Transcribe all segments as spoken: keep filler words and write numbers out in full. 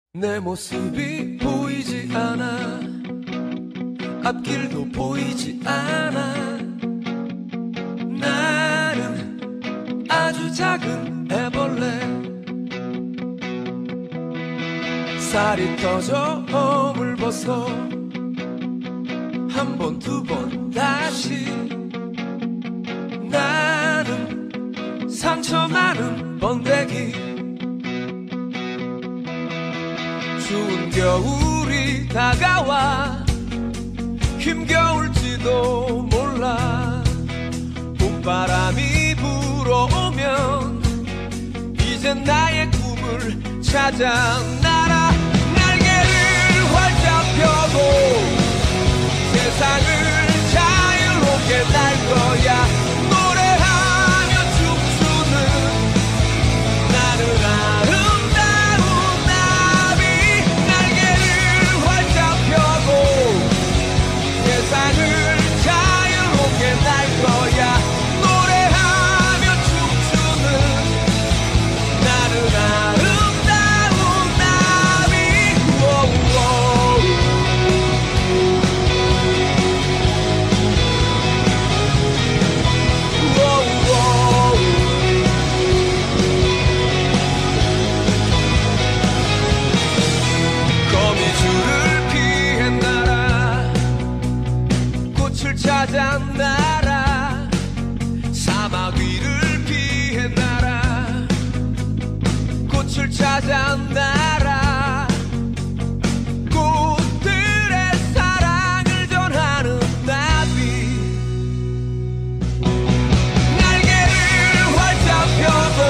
내 모습이 보이지 않아 앞길도 보이지 않아 나는 아주 작은 애벌레 살이 터져 허물 벗어 한 번 두 번 다시 나는 상처 많은 번데기 추운 겨울이 다가와 힘겨울지도 몰라 봄바람이 불어오면 이젠 나의 꿈을 찾아 날아 날개를 활짝 펴고 세상을 자유롭게 날 거야 노래하며 춤추는 나는 아름다운 나비 날개를 활짝 펴고 세상을 자유롭게 날 거야 노래하며 춤추는 나는 아름다운 나비 오오오. 거미줄을 피해 날아 꽃을 찾아 날아 사막 위를 피해 날아 꽃을 찾아 날아 꽃들의 사랑을 전하는 나비 날개를 활짝 펴고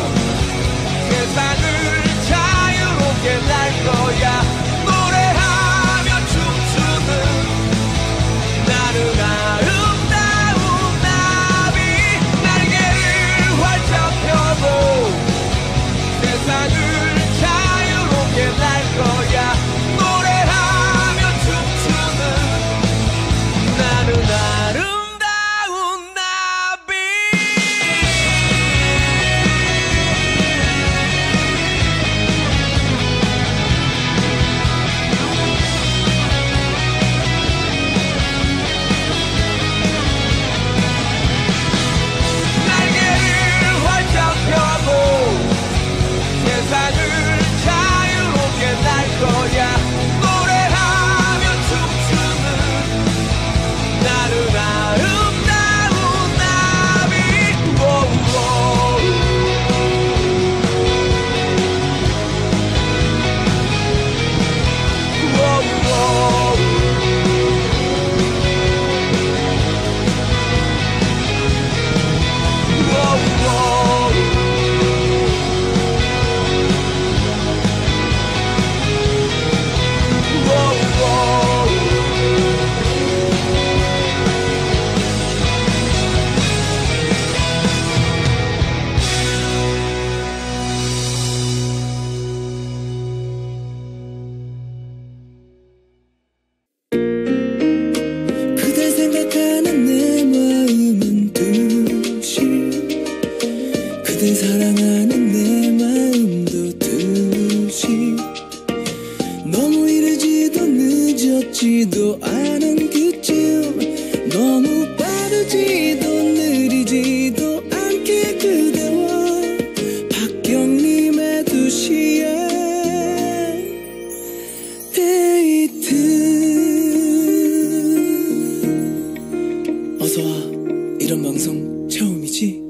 세상을 자유롭게 날 거야 노래하며 춤추는 나는 아름다운 나비 날개를 활짝 펴고 세상을 자유롭게 날 거야 노래하며 춤추는 나는 아름다운 나비 날개를 활짝 펴고 세상을 자유롭게 날 거야 노래하며 춤추는 나는 아름다운 나비 오오오. 오오오. 그댈 생각하는 내 마음은 듯이 그댈 사랑하는 내 마음도 듯이 너무 이르지도 늦었지도 않은 그쯤 너무 빠르지도 느리지도 않게 그대와 박경림의 두 시에 데이트 어서와 이런 방송 처음이지?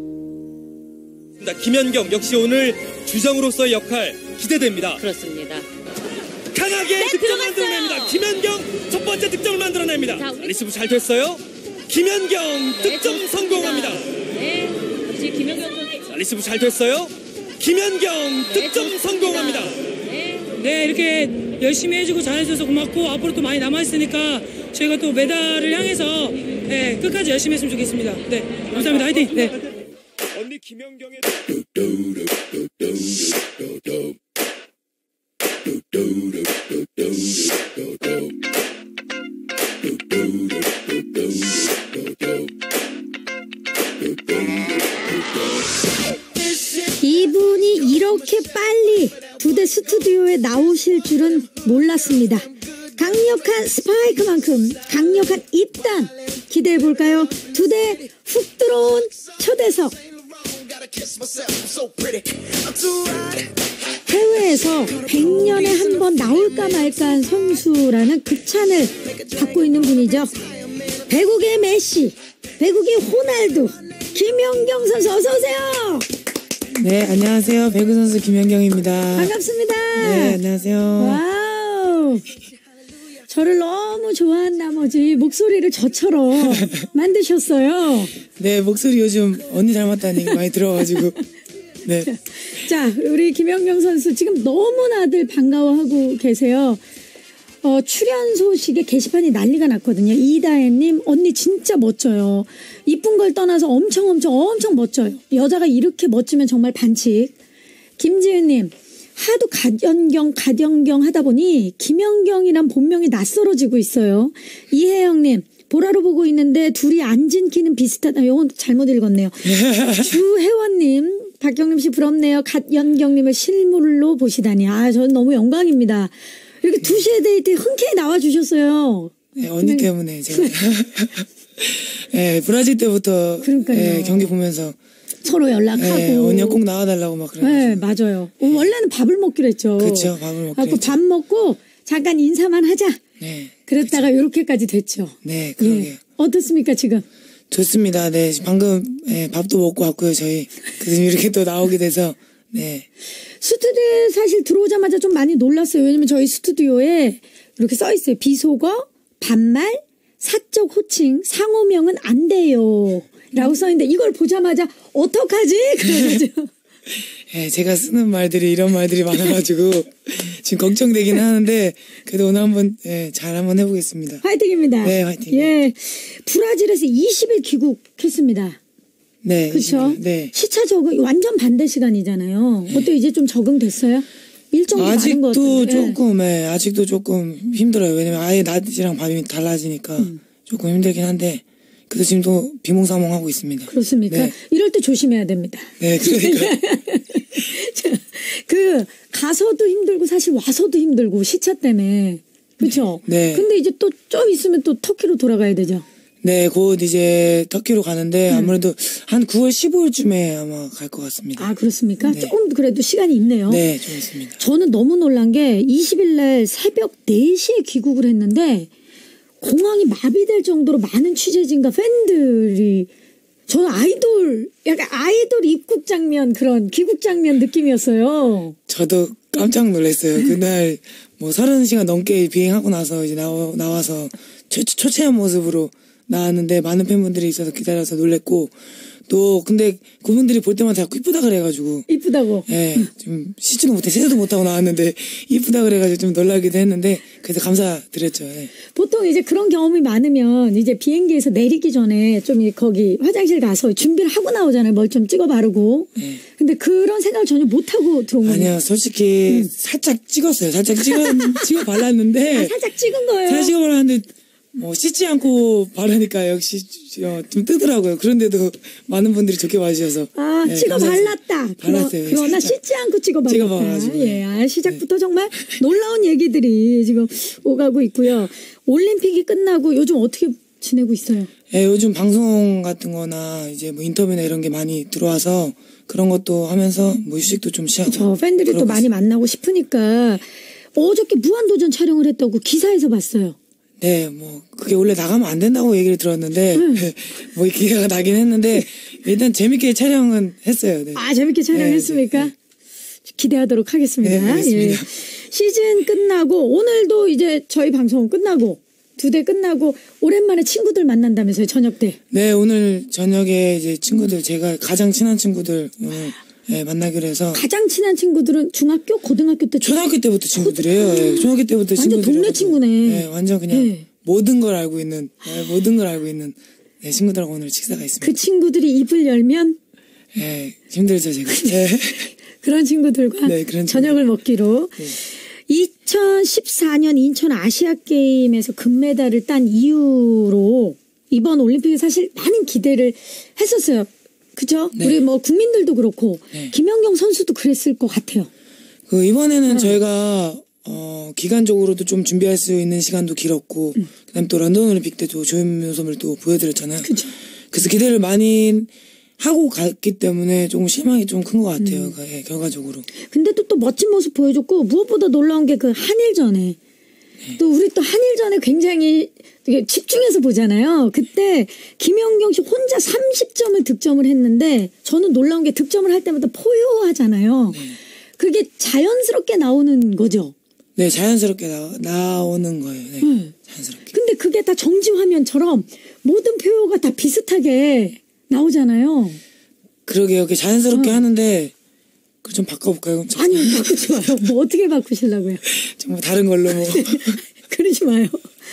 김연경 역시 오늘 주정으로서의 역할 기대됩니다. 그렇습니다. 강하게 네, 득점 들어갔어요. 만들어냅니다. 김연경 첫 번째 득점을 만들어냅니다. 자, 우리- 리시브 잘 됐어요. 김연경 네, 득점 좋습니다. 성공합니다. 네, 역시 김연경 선수. 자, 리시브 잘 됐어요. 김연경 네, 득점 좋습니다. 성공합니다. 네. 네, 이렇게 열심히 해주고 잘해줘서 고맙고 앞으로 또 많이 남아있으니까 저희가 또 메달을 향해서 네, 끝까지 열심히 했으면 좋겠습니다. 네, 감사합니다. 화이팅! 네. 언니 김연경의 이분이 이렇게 빨리 두 대 근데 스튜디오에 나오실 줄은 몰랐습니다. 강력한 스파이크만큼 강력한 입단 기대해볼까요? 두 대 훅 들어온 초대석. 해외에서 백 년에 한 번 나올까 말까 한 선수라는 극찬을 받고 있는 분이죠. 배국의 메시, 배국의 호날두, 김연경 선수 어서오세요. 네, 안녕하세요. 배구 선수 김연경입니다. 반갑습니다. 네, 안녕하세요. 와우. 저를 너무 좋아한 나머지 목소리를 저처럼 만드셨어요. 네, 목소리 요즘 언니 닮았다는 얘기 많이 들어가지고. 네. 자, 우리 김연경 선수 지금 너무나들 반가워하고 계세요. 어, 출연 소식에 게시판이 난리가 났거든요. 이다혜님, 언니 진짜 멋져요. 이쁜 걸 떠나서 엄청 엄청 엄청 멋져요. 여자가 이렇게 멋지면 정말 반칙. 김지은님, 하도 갓연경 갓연경 하다 보니 김연경이란 본명이 낯설어지고 있어요. 이혜영님, 보라로 보고 있는데 둘이 앉은 키는 비슷하다. 이건 잘못 읽었네요. 주혜원님, 박경림 씨 부럽네요. 갓연경님을 실물로 보시다니. 아, 저는 너무 영광입니다. 이렇게 두 시에 데이트에 흔쾌히 나와주셨어요. 네, 언니 때문에 제가. 네, 브라질 때부터 네, 경기 보면서 서로 연락하고. 네, 언니가 꼭 나와달라고 막 그래요. 네, 맞아요. 네. 원래는 밥을 먹기로 했죠. 그렇죠, 밥을 먹기로 했죠. 밥 먹고 잠깐 인사만 하자. 네. 그랬다가 그렇죠. 이렇게까지 됐죠. 네, 그러게요. 예. 어떻습니까 지금? 좋습니다. 네, 방금 네, 밥도 먹고 왔고요. 저희 그래서 이렇게 또 나오게 돼서 네. 스튜디오에 사실 들어오자마자 좀 많이 놀랐어요. 왜냐면 저희 스튜디오에 이렇게 써 있어요. 비속어, 반말, 사적 호칭, 상호명은 안 돼요. 라고 써 있는데 이걸 보자마자 어떡하지? 그래가지고. 네, 제가 쓰는 말들이 이런 말들이 많아가지고 지금 걱정되긴 하는데 그래도 오늘 한번 네, 잘 한번 해보겠습니다. 화이팅입니다. 네, 화이팅. 예, 브라질에서 이십 일 귀국했습니다. 네. 그렇죠. 네. 시차 적응 완전 반대 시간이잖아요. 네. 어때 이제 좀 적응됐어요? 일정이 많은 것 같은데. 아직도 조금, 네, 아직도 조금 힘들어요. 왜냐면 아예 낮이랑 밤이 달라지니까 음. 조금 힘들긴 한데 그래도 지금도 비몽사몽하고 있습니다. 그렇습니까? 네. 이럴 때 조심해야 됩니다. 네, 그러니까. 그 가서도 힘들고 사실 와서도 힘들고 시차 때문에 그렇죠. 네. 근데 이제 또 좀 있으면 또 터키로 돌아가야 되죠. 네, 곧 이제 터키로 가는데 음. 아무래도 한 구월 십오일쯤에 아마 갈 것 같습니다. 아, 그렇습니까? 네. 조금 그래도 시간이 있네요. 네, 좀 있습니다. 저는 너무 놀란 게 이십 일 날 새벽 네 시에 귀국을 했는데 공항이 마비될 정도로 많은 취재진과 팬들이 저는 아이돌, 약간 아이돌 입국 장면 그런 귀국 장면 느낌이었어요. 저도 깜짝 놀랐어요. 그날 뭐 서른 시간 넘게 비행하고 나서 이제 나와, 나와서 초, 초췌한 모습으로 나왔는데 많은 팬분들이 있어서 기다려서 놀랬고 또 근데 그분들이 볼 때마다 자꾸 이쁘다 그래가지고 이쁘다고 예, 좀 씻지도 못해 세수도 못하고 나왔는데 이쁘다 그래가지고 좀 놀라기도 했는데 그래서 감사드렸죠. 예. 보통 이제 그런 경험이 많으면 이제 비행기에서 내리기 전에 좀 거기 화장실 가서 준비를 하고 나오잖아요. 뭘 좀 찍어 바르고. 예. 근데 그런 생각을 전혀 못하고 들어온 거예요. 아니요, 솔직히 음. 살짝 찍었어요. 살짝 찍어 찍어 발랐는데 아, 살짝 찍은 거예요. 살짝 찍어 발랐는데 뭐 씻지 않고 바르니까 역시 좀 뜨더라고요. 그런데도 많은 분들이 좋게 봐주셔서 아 네, 찍어 발랐다. 발랐어요. 그러나 씻지 않고 찍어 발랐다. 찍어봐가지고. 예, 아, 시작부터 네. 정말 놀라운 얘기들이 지금 오가고 있고요. 올림픽이 끝나고 요즘 어떻게 지내고 있어요? 예, 요즘 방송 같은거나 이제 뭐 인터뷰나 이런 게 많이 들어와서 그런 것도 하면서 뭐 휴식도 좀 취하고. 그렇죠. 팬들이 또 많이 만나고 싶으니까 어저께 무한도전 촬영을 했다고 기사에서 봤어요. 네, 뭐 그게 원래 나가면 안 된다고 얘기를 들었는데 음. 뭐 기회가 나긴 했는데 일단 재밌게 촬영은 했어요. 네. 아, 재밌게 촬영했습니까? 네, 네. 기대하도록 하겠습니다. 네, 알겠습니다. 예. 시즌 끝나고 오늘도 이제 저희 방송 끝나고 두 대 끝나고 오랜만에 친구들 만난다면서요, 저녁 때. 네, 오늘 저녁에 이제 친구들 제가 가장 친한 친구들 오늘 네, 만나기로 해서. 가장 친한 친구들은 중학교, 고등학교 때? 초등학교 때부터 친구들이에요. 고... 네, 중학교 때부터 친구들. 완전 동네 친구네. 네, 완전 그냥 네. 모든 걸 알고 있는, 네, 모든 걸 알고 있는 네, 친구들하고 오늘 식사가 있습니다. 그 친구들이 입을 열면? 네, 힘들죠, 제가. 네. 그런 친구들과 네, 그런 저녁을 친구들. 먹기로. 네. 이천십사 년 인천 아시아게임에서 금메달을 딴 이후로 이번 올림픽에 사실 많은 기대를 했었어요. 그죠? 네. 우리 뭐 국민들도 그렇고 네. 김연경 선수도 그랬을 것 같아요. 그 이번에는 저희가 어 기간적으로도 좀 준비할 수 있는 시간도 길었고 음. 그다음에 또 런던 올림픽 때도 좋은 모습을 또 보여드렸잖아요. 그쵸. 그래서 기대를 많이 하고 갔기 때문에 조금 실망이 좀 큰 것 같아요. 음. 예, 결과적으로. 근데 또, 또 멋진 모습 보여줬고 무엇보다 놀라운 게 그 한일전에 네. 또 우리 또 한일전에 굉장히 되게 집중해서 보잖아요. 그때 김연경 씨 혼자 삼십 점을 득점을 했는데 저는 놀라운 게 득점을 할 때마다 포효하잖아요. 네. 그게 자연스럽게 나오는 거죠. 네, 자연스럽게 나, 나오는 거예요. 네, 음. 자연스럽게. 근데 그게 다 정지 화면처럼 모든 표효가 다 비슷하게 나오잖아요. 그러게요. 그게 자연스럽게 어. 하는데 그 좀 바꿔볼까요? 아니요, 바꾸지 마요. 뭐 어떻게 바꾸시려고요? 정말 다른 걸로 뭐. 그러지 마요.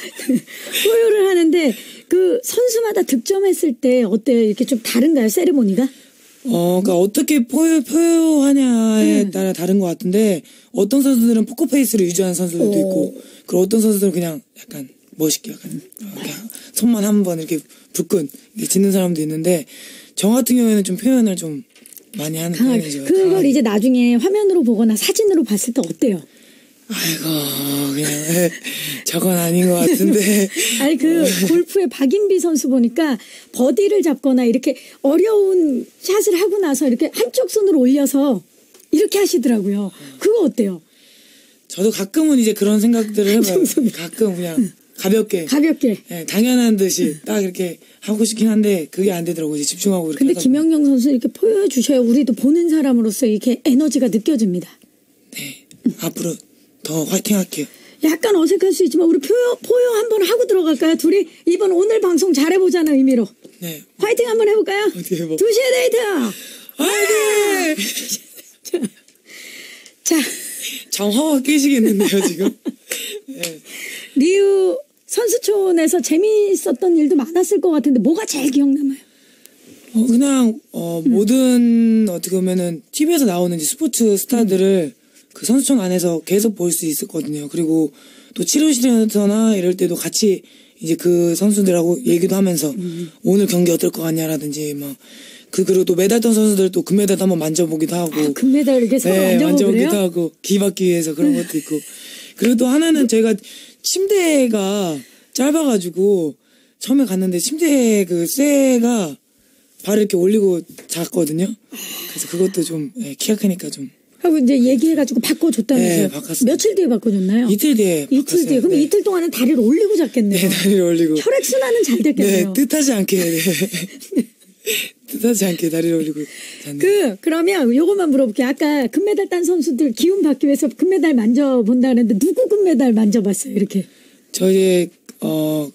포효를 하는데 그 선수마다 득점했을 때 어때요? 이렇게 좀 다른가요? 세레모니가? 어, 그러니까 어떻게 포효, 포효하냐에 음. 따라 다른 것 같은데 어떤 선수들은 포커페이스를 유지하는 선수들도 오. 있고 그리고 어떤 선수들은 그냥 약간 멋있게 약간 이렇게 손만 한번 이렇게 불끈 이렇게 짓는 사람도 있는데 저 같은 경우에는 좀 표현을 좀 많이 하는 강하게. 편이죠. 그걸 강하게. 이제 나중에 화면으로 보거나 사진으로 봤을 때 어때요? 아이고 그냥 저건 아닌 것 같은데. 아니 그 골프의 박인비 선수 보니까 버디를 잡거나 이렇게 어려운 샷을 하고 나서 이렇게 한쪽 손으로 올려서 이렇게 하시더라고요. 그거 어때요? 저도 가끔은 이제 그런 생각들을 해봐요. 가끔 그냥 가볍게. 가볍게. 네, 당연한 듯이 딱 이렇게 하고 싶긴 한데 그게 안 되더라고요. 이제 집중하고 이렇게. 근데 김연경 선수 이렇게 포효해 주셔야 우리도 보는 사람으로서 이렇게 에너지가 느껴집니다. 네. 음. 앞으로 더 화이팅 할게요. 약간 어색할 수 있지만 우리 포효, 포효 한번 하고 들어갈까요? 둘이 이번 오늘 방송 잘해보자는 의미로. 네. 화이팅 한번 해볼까요? 어떻게 해봐? 두 시에 데이트! 화이팅! 자. 자. 장화가 깨지겠는데요, 지금? 네. 리우 선수촌에서 재미있었던 일도 많았을 것 같은데 뭐가 제일 기억남아요? 어, 그냥 어, 음. 모든 어떻게 보면은 티비에서 나오는 이제 스포츠 스타들을 음. 그 선수촌 안에서 계속 볼 수 있었거든요. 그리고 또 치료실에서나 이럴 때도 같이 이제 그 선수들하고 얘기도 하면서 음. 오늘 경기 어떨 것 같냐라든지 막 그 그리고 또 메달 딴 선수들 또 금메달도 한번 만져보기도 하고 아, 금메달 이렇게 서로 네, 만져보기도 그래요? 하고 기 받기 위해서 그런 것도 있고 그리고 또 하나는 저희가 침대가 짧아가지고 처음에 갔는데 침대 그 쇠가 발을 이렇게 올리고 잤거든요. 그래서 그것도 좀 네, 키가 크니까 좀 하고 이제 얘기해가지고 바꿔줬다면서요? 네, 바꿨습니다. 며칠 뒤에 바꿔줬나요? 이틀 뒤에 이틀 바꿨어요. 뒤에. 그럼 네. 이틀 동안은 다리를 올리고 잤겠네요. 네, 다리를 올리고. 혈액순환은 잘 됐겠네요. 네, 뜻하지 않게. 네. 뜻하지 않게 다리를 올리고 잤네요. 그, 그러면 요것만 물어볼게요. 아까 금메달 딴 선수들 기운 받기 위해서 금메달 만져본다 그랬는데 누구 금메달 만져봤어요? 이렇게. 저 이제, 어,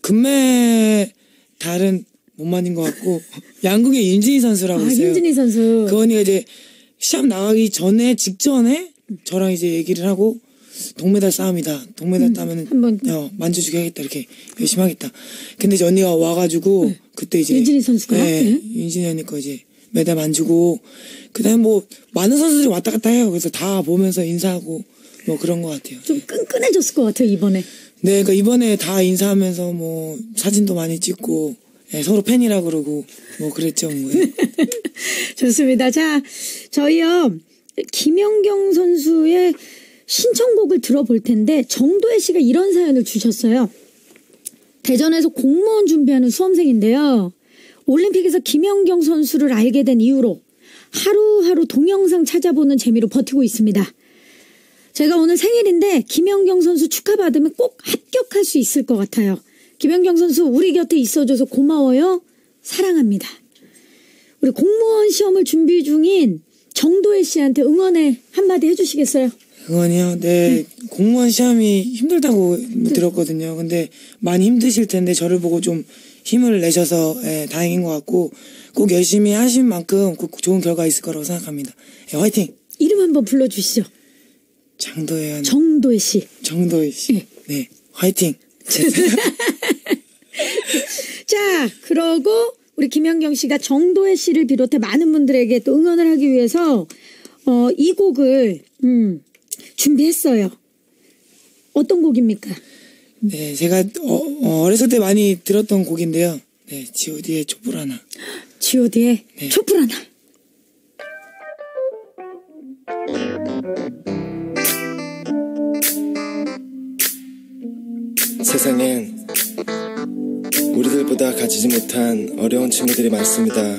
금메달은 못 만진 것 같고, 양궁의 윤진희 선수라고 아, 있어요. 윤진희 선수. 그 언니가 이제 시합 나가기 전에, 직전에 저랑 이제 얘기를 하고, 동메달 싸움이다. 동메달 음, 따면은 한번 어, 만져주게 하겠다. 이렇게 열심히 하겠다. 근데 이제 언니가 와가지고 네. 그때 이제 윤진희 선수가 네, 네. 윤진희 언니 거 이제 메달 만지고 그다음에 뭐 많은 선수들이 왔다 갔다 해요. 그래서 다 보면서 인사하고 뭐 그런 것 같아요. 좀 끈끈해졌을 것 같아요 이번에. 네, 그러니까 이번에 다 인사하면서 뭐 사진도 많이 찍고 네, 서로 팬이라 그러고 뭐 그랬죠. 뭐. 좋습니다. 자, 저희요 김연경 선수의 신청곡을 들어볼 텐데 정도혜 씨가 이런 사연을 주셨어요. 대전에서 공무원 준비하는 수험생인데요. 올림픽에서 김연경 선수를 알게 된 이후로 하루하루 동영상 찾아보는 재미로 버티고 있습니다. 제가 오늘 생일인데 김연경 선수 축하받으면 꼭 합격할 수 있을 것 같아요. 김연경 선수 우리 곁에 있어줘서 고마워요. 사랑합니다. 우리 공무원 시험을 준비 중인 정도혜 씨한테 응원의 한마디 해주시겠어요? 응원이요? 네. 네. 공무원 시험이 힘들다고 네. 들었거든요. 근데 많이 힘드실 텐데 저를 보고 좀 힘을 내셔서 예, 다행인 것 같고 꼭 열심히 하신 만큼 꼭 좋은 결과 있을 거라고 생각합니다. 예, 화이팅! 이름 한번 불러주시죠. 장도혜 정도혜 씨. 정도혜 씨. 네. 네. 화이팅! 자, 그러고 우리 김연경 씨가 정도혜 씨를 비롯해 많은 분들에게 또 응원을 하기 위해서 어, 이 곡을 음, 준비했어요. 어떤 곡입니까? 네, 제가 어, 어, 어렸을 때 많이 들었던 곡인데요. 네, 지 오 디의 촛불 하나. 지 오 디의 네. 촛불 하나. 세상엔 우리들보다 가지지 못한 어려운 친구들이 많습니다.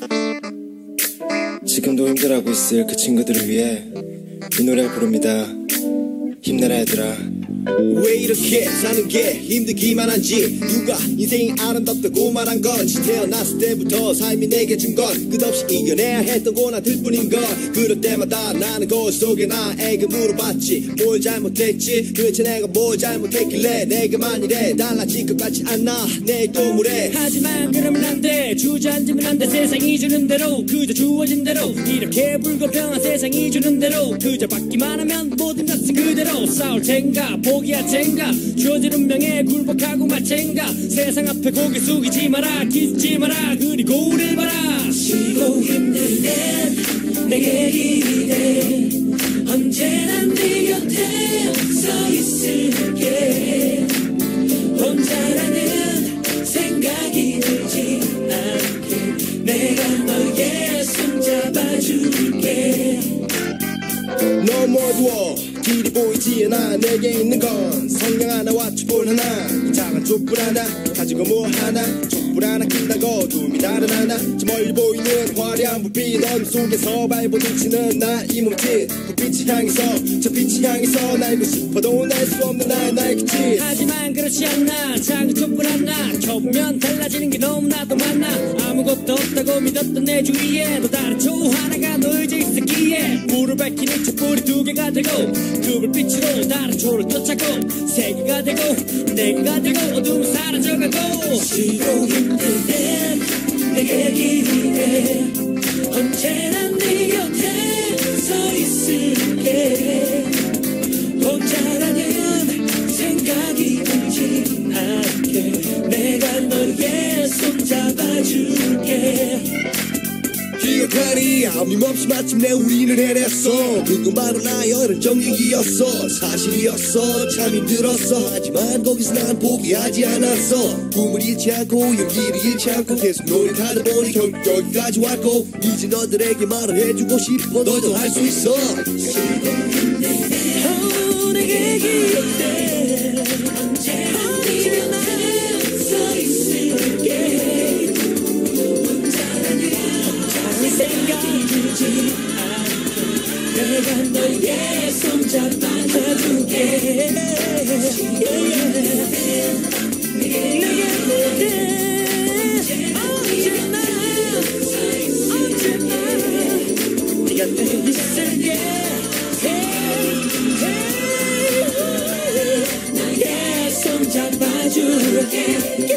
지금도 힘들어하고 있을 그 친구들을 위해 이 노래를 부릅니다. 힘내라 얘들아. 왜 이렇게 사는 게 힘들기만 한지 누가 인생이 아름답다고 말한 건지 태어났을 때부터 삶이 내게 준 건 끝없이 이겨내야 했던 고난들 뿐인 걸 그럴 때마다 나는 거울 속에 나에게 물어봤지 뭘 잘못했지 도대체 내가 뭘 잘못했길래 내게만 이래 달라질 것 같지 않아 내일도 무례 하지만 그러면 안돼 주저앉으면 안돼 세상이 주는 대로 그저 주어진 대로 이렇게 불공평한 세상이 주는 대로 그저 받기만 하면 모든 것은 그대로 싸울 텐가 포기할 텐가 주어진 운명에 굴복하고 마찬가 세상 앞에 고개 숙이지 마라 기죽지 마라 그리고 우릴 봐라 쉬고 힘들 땐 내게 기대 언제나 네 곁에 서 있을게 혼자라는 생각이 들지 않게 내가 너의 손 잡아줄게 너무 어두워 길이 보이지 않아 내게 있는 건 성냥 하나와 촛불 하나 이 작은 촛불 하나 가지고 뭐 하나 촛불 하나 낀다고 어둠이 나른하나 저 멀리 보이는 화려한 불빛 어둠 속에서 발버둥치는 나 이 몸짓 불빛이 향해서 저 빛이 향해서 날고 싶어도 날 수 없는 나의 날개짓 하지만 그렇지 않나 작은 촛불 하나 켜보면 달라지는 게 너무나도 많아 아무것도 없다고 믿었던 내 주위에 또 다른 초 하나가 놓여져 있었기에 불을 밝히는 촛불이 두 개가 되고 그 불빛으로 다른 초를 쫓아고 세 개가 되고 네 개가 되고 어둠은 사라져가고 쉬고 힘들 땐 내게 기대 언제나 네 곁에 서 있을게 혼자라는 생각이 들지 않게 내가 너의 손 잡아줄게 기억하니 아낌없이 마침내 우리는 해냈어 그건 바로 나의 어른적 얘기였어 사실이었어 참 힘들었어 하지만 거기서 난 포기하지 않았어 꿈을 잃지 않고 용기를 잃지 않고 계속 노력하다 보니 결국 여기까지 왔고 이제 너들에게 말을 해주고 싶어 너도 할 수 있어 어, 내게 기대 언제나 네 곁에 서 있을게 생각이 들지 않게 내가 너의 손 잡아줄게 내게 언제나 언제나 네 곁에 있을게 나의 손 잡아줄게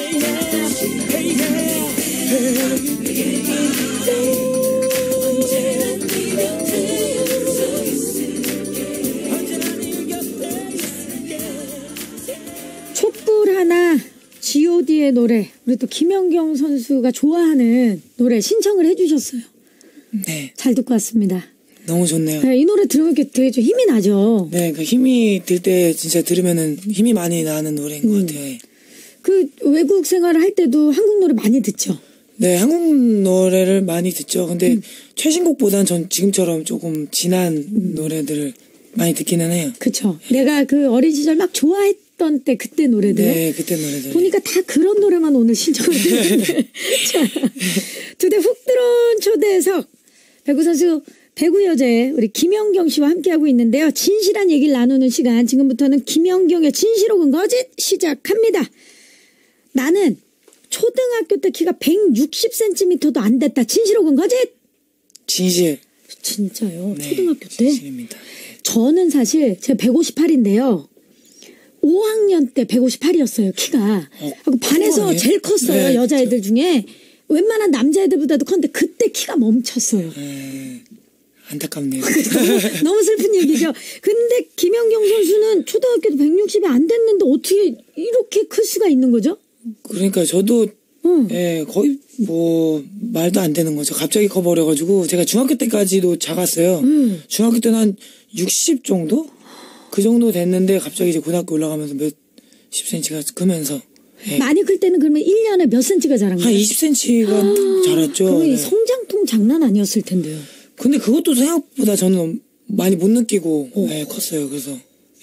촛불 하나 지 오 디의 노래 우리 또 김연경 선수가 좋아하는 노래 신청을 해주셨어요. 네. 잘 듣고 왔습니다. 너무 좋네요. 네, 이 노래 들으면 되게 좀 힘이 나죠. 네, 그 힘이 들 때 진짜 들으면은 힘이 많이 나는 노래인 것 음. 같아요. 그 외국 생활을 할 때도 한국 노래 많이 듣죠. 네, 한국 노래를 많이 듣죠. 근데 음. 최신곡보다는 전 지금처럼 조금 진한 음. 노래들을 많이 듣기는 해요. 그쵸. 내가 그 어린 시절 막 좋아했던 때 그때 노래들. 네, 그때 노래들. 보니까 다 그런 노래만 오늘 신청을 했는데. 자, 두 대 훅 들어온 초대석. 배구 선수, 배구 여제 우리 김연경 씨와 함께하고 있는데요. 진실한 얘기를 나누는 시간. 지금부터는 김연경의 진실 혹은 거짓 시작합니다. 나는 초등학교 때 키가 백육십 센티미터도 안 됐다. 진실 혹은 거짓? 진실. 진짜요? 네, 초등학교 때? 진실입니다. 저는 사실 제가 백오십팔인데요. 오 학년 때 백오십팔이었어요. 키가. 어, 하고 반에서 그러네. 제일 컸어요. 네, 여자애들 중에. 웬만한 남자애들보다도 컸는데 그때 키가 멈췄어요. 네, 안타깝네요. 너무, 너무 슬픈 얘기죠. 근데 김연경 선수는 초등학교도 백육십이 안 됐는데 어떻게 이렇게 클 수가 있는 거죠? 그러니까 저도 응. 예, 거의 뭐 말도 안 되는 거죠. 갑자기 커버려가지고 제가 중학교 때까지도 작았어요. 응. 중학교 때는 한 육십 정도? 그 정도 됐는데 갑자기 이제 고등학교 올라가면서 몇십 센치가 크면서 예. 많이 클 때는 그러면 일 년에 몇 센치가 자란 거예요? 한 이십 센치가 자랐죠. 그럼 네. 성장통 장난 아니었을 텐데요. 근데 그것도 생각보다 저는 많이 못 느끼고 예, 컸어요. 그래서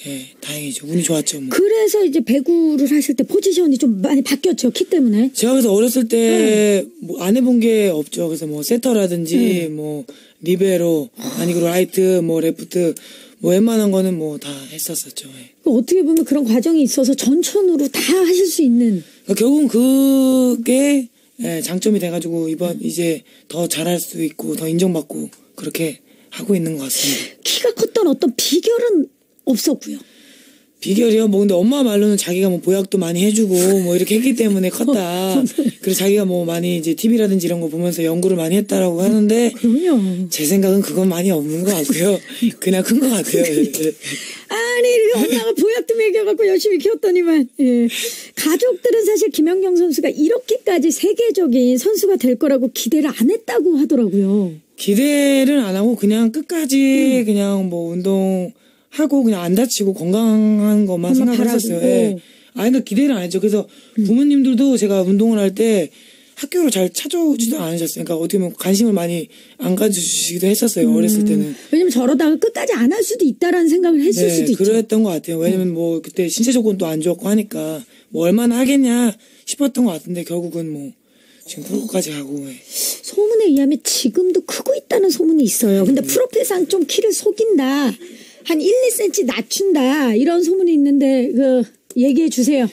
예, 다행이죠. 운이 좋았죠. 뭐. 그래서 이제 배구를 하실 때 포지션이 좀 많이 바뀌었죠. 키 때문에. 제가 그래서 어렸을 때 뭐 안 해본 게 없죠. 그래서 뭐 세터라든지 네. 뭐 리베로 아니고 라이트 뭐 레프트 뭐 웬만한 거는 뭐 다 했었었죠. 예. 어떻게 보면 그런 과정이 있어서 전천후로 다 하실 수 있는. 그러니까 결국은 그게 예, 장점이 돼가지고 이번 이제 더 잘할 수 있고 더 인정받고 그렇게 하고 있는 것 같습니다. 키가 컸던 어떤 비결은 없었고요. 비결이요? 뭐 근데 엄마 말로는 자기가 뭐 보약도 많이 해주고 뭐 이렇게 했기 때문에 컸다. 그래서 자기가 뭐 많이 이제 티비라든지 이런 거 보면서 연구를 많이 했다라고 하는데 그럼요. 제 생각은 그건 많이 없는 것 같고요. 그냥 큰 것 같아요. 아니 엄마가 보약도 먹여갖고 열심히 키웠더니만. 예. 가족들은 사실 김연경 선수가 이렇게까지 세계적인 선수가 될 거라고 기대를 안 했다고 하더라고요. 기대를 안 하고 그냥 끝까지 음. 그냥 뭐 운동 하고 그냥 안 다치고 건강한 것만 생각을 했었어요. 예. 아, 그러니까 기대를 안 했죠. 그래서 음. 부모님들도 제가 운동을 할 때 학교로 잘 찾아오지도 않으셨어요. 그러니까 어떻게 보면 관심을 많이 안 가져주시기도 했었어요. 음. 어렸을 때는. 왜냐면 저러다가 끝까지 안 할 수도 있다라는 생각을 했을 네, 수도 있죠. 그랬던 것 같아요. 왜냐면 음. 뭐 그때 신체 조건도 안 좋았고 하니까 뭐 얼마나 하겠냐 싶었던 것 같은데 결국은 뭐 지금 프로까지 하고. 예. 소문에 의하면 지금도 크고 있다는 소문이 있어요. 근데 프로필상 좀 키를 속인다. 한 일, 이 센티미터 낮춘다. 이런 소문이 있는데 그 얘기해 주세요.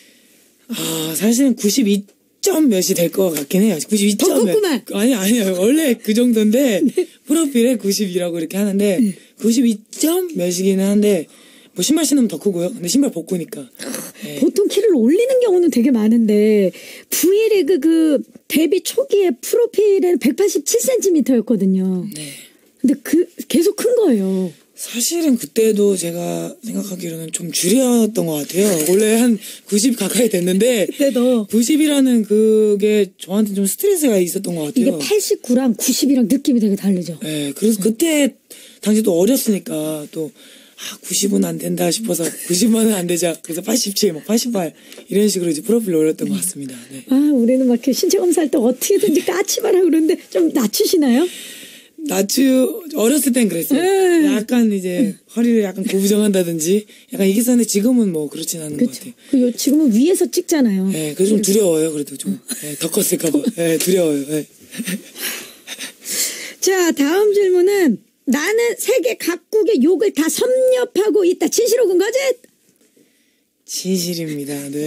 아, 사실은 구십이 점 몇이 될 것 같긴 해요. 구십이 점 더 컸구만. 아니, 아니요. 원래 그 정도인데 네. 프로필에 구십이라고 이렇게 하는데 네. 구십이 점 몇이기는 한데 뭐 신발 신으면 더 크고요. 근데 신발 벗고니까. 네. 보통 키를 올리는 경우는 되게 많은데 V리그 그 데뷔 초기에 프로필에는 백팔십칠 센티미터였거든요. 네. 근데 그 계속 큰 거예요. 사실은 그때도 제가 생각하기로는 좀 줄였던 것 같아요. 원래 한 구십 가까이 됐는데 그때도 구십이라는 그게 저한테 좀 스트레스가 있었던 것 같아요. 이게 팔십구랑 구십이랑 느낌이 되게 다르죠. 네, 그래서 그때 당시 또 어렸으니까 또 아, 구십은 안 된다 싶어서 구십만은 안 되자. 그래서 팔십칠, 뭐 팔십팔 이런 식으로 이제 프로필을 올렸던 것 같습니다. 네. 아, 우리는 막 신체 검사할 때 어떻게든지 까치발 하고 그러는데 좀 낮추시나요? 낮추 어렸을 땐 그랬어요. 에이. 약간 이제 허리를 약간 고부정한다든지 약간 이게 있었는데 지금은 뭐 그렇진 않은 그쵸. 것 같아요. 그 지금은 위에서 찍잖아요. 네, 그래서 좀 두려워요. 그래도 좀 네, 더 컸을까봐. 네, 두려워요. 네. 자, 다음 질문은 나는 세계 각국의 욕을 다 섭렵하고 있다. 진실 혹은 거짓? 진실입니다. 네.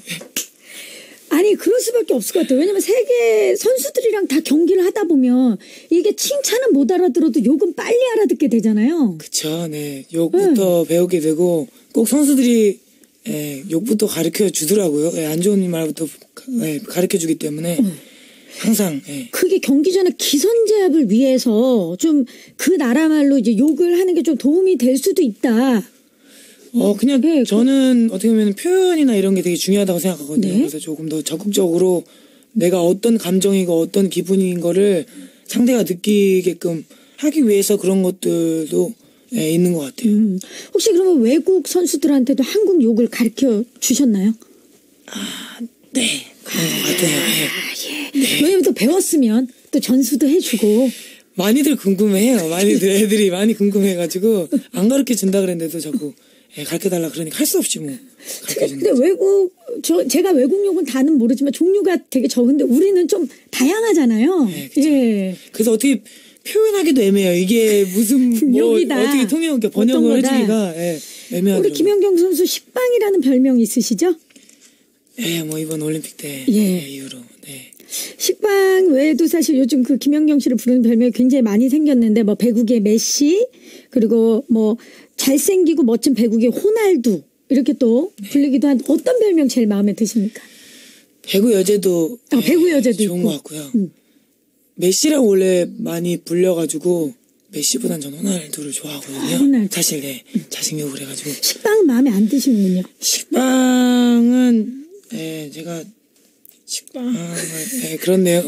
아니 그럴 수밖에 없을 것 같아요. 왜냐면 세계 선수들이랑 다 경기를 하다 보면 이게 칭찬은 못 알아들어도 욕은 빨리 알아듣게 되잖아요. 그쵸. 네. 욕부터 네. 배우게 되고 꼭 선수들이 예, 욕부터 가르쳐 주더라고요. 예, 안 좋은 말부터 예, 가르쳐 주기 때문에 음. 항상 예. 그게 경기 전에 기선제압을 위해서 좀 그 나라 말로 이제 욕을 하는 게 좀 도움이 될 수도 있다. 어 그냥 네, 저는 그... 어떻게 보면 표현이나 이런 게 되게 중요하다고 생각하거든요. 네? 그래서 조금 더 적극적으로 내가 어떤 감정이고 어떤 기분인 거를 상대가 느끼게끔 하기 위해서 그런 것들도 예, 있는 것 같아요. 음. 혹시 그러면 외국 선수들한테도 한국 욕을 가르쳐 주셨나요? 아, 네. 그런 것 같아요. 아, 예. 네. 왜냐면 또 배웠으면 또 전수도 해주고. 많이들 궁금해해요. 많이들 애들이 많이 궁금해가지고 안 가르쳐 준다 그랬는데도 자꾸 예, 가르쳐달라 그러니까 할 수 없이 뭐. 근데 외국 저 제가 외국 욕은 다는 모르지만 종류가 되게 적은데 우리는 좀 다양하잖아요. 네, 예. 그래서 어떻게 표현하기도 애매해요. 이게 무슨 뭐 어떻게 통역 번역을 해주기가 예, 애매하더라고요. 우리 김연경 선수 식빵이라는 별명 있으시죠? 예, 뭐 이번 올림픽 때 예. 예, 이후로. 네. 식빵 외에도 사실 요즘 그 김연경 씨를 부르는 별명이 굉장히 많이 생겼는데 뭐 배구의 메시 그리고 뭐 잘생기고 멋진 배구의 호날두 이렇게 또 네. 불리기도 한 어떤 별명 제일 마음에 드십니까? 배구 여제도 아, 배구 여제도 좋은 있고. 것 같고요. 음. 메시라고 원래 많이 불려가지고 메시보단 전 호날두를 좋아하거든요. 아, 호날두. 사실 네 음. 자식욕을 해가지고. 식빵은 마음에 안 드시는군요. 식빵은 예 제가 식빵 예 그렇네요.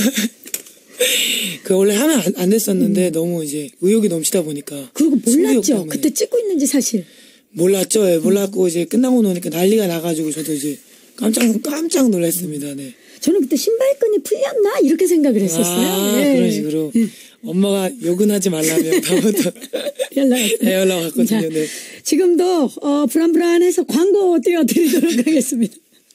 그 원래 하면 안, 안 됐었는데 음. 너무 이제 의욕이 넘치다 보니까. 그리고 몰랐죠. 그때 찍고 있는지 사실. 몰랐죠. 예, 몰랐고 음. 이제 끝나고 노니까 난리가 나가지고 저도 이제 깜짝 깜짝 놀랐습니다. 네. 저는 그때 신발끈이 풀렸나 이렇게 생각을 했었어요. 아, 네. 그런 식으로 네. 엄마가 욕은 하지 말라며 다음부터 연락 왔어요. 네, 연락 왔거든요. 자, 네. 지금도 어, 불안불안해서 광고 띄워드리도록 하겠습니다.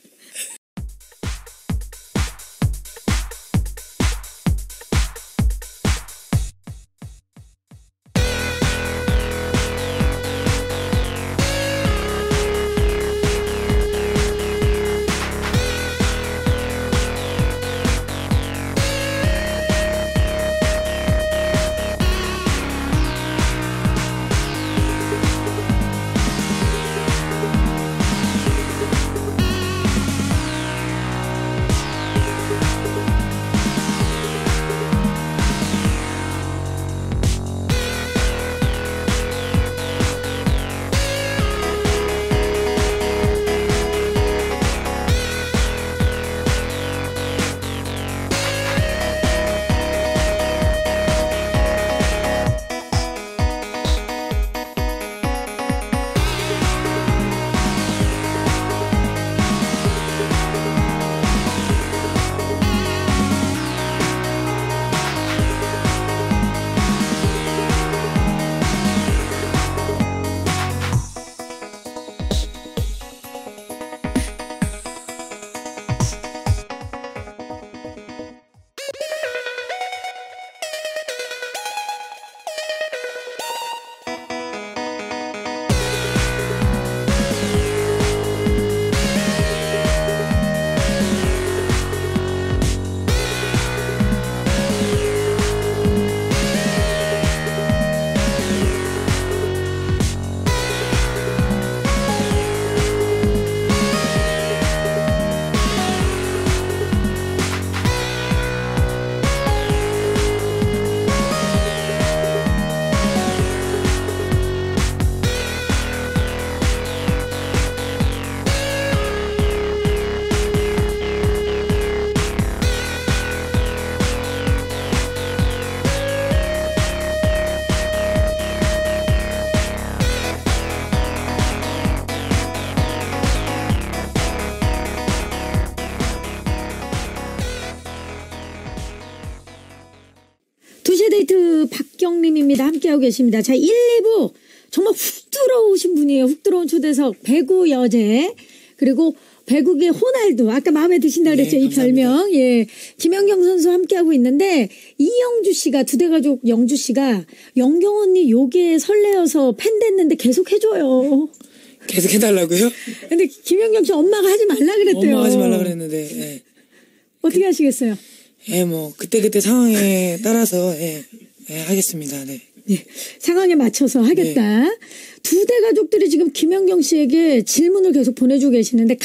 데이트 박경림입니다. 함께하고 계십니다. 자, 일, 이 부 정말 훅 들어오신 분이에요. 훅 들어온 초대석 배구 여제 그리고 배구의 호날두 아까 마음에 드신다 그랬죠. 네, 이 별명. 예, 김연경 선수 함께하고 있는데 이영주 씨가 두대가족 영주 씨가 연경 언니 요게 설레어서 팬 됐는데 계속 해줘요. 계속 해달라고요? 근데 김연경 씨 엄마가 하지 말라 그랬대요. 엄마 하지 말라 그랬는데. 예. 어떻게 그, 하시겠어요? 예, 뭐 그때 그때 상황에 따라서 예, 예 하겠습니다. 네. 네, 상황에 맞춰서 하겠다. 네. 두 대 가족들이 지금 김연경 씨에게 질문을 계속 보내주고 계시는데